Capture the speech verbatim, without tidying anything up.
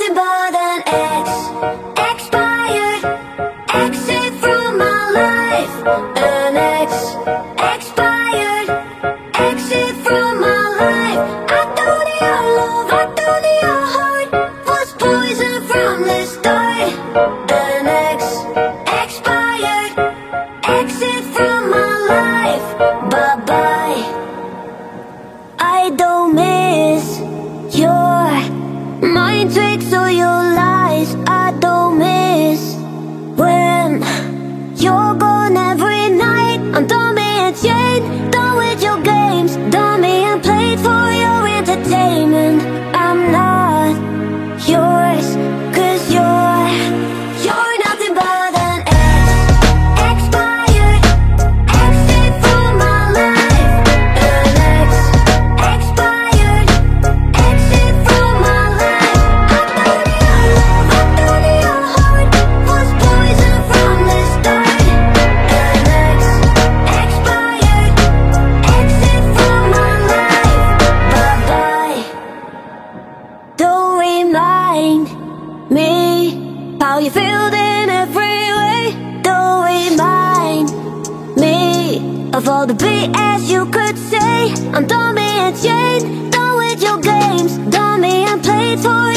nothing but an ex, expired, exit from my life. An ex, expired, exit from my life. I thought your love, I thought your heart was poison from the start. An ex, expired, exit from my life. Bye bye. I don't miss your mind tricks or your lies. I don't miss when you're gone every night. I'm done being chained, done with your games, done being played for your entertainment. I'm not yours, cause you're, you're nothing but an ex, expired, exit from my life. An ex, expired, exit from my life. I thought your love, I thought your heart was poison from the start. An ex, expired, exit from my life. Bye bye. Don't remind me how you feel in every way. Don't remind me of all the B S you could say. I'm done being chained, done with your games, done being played for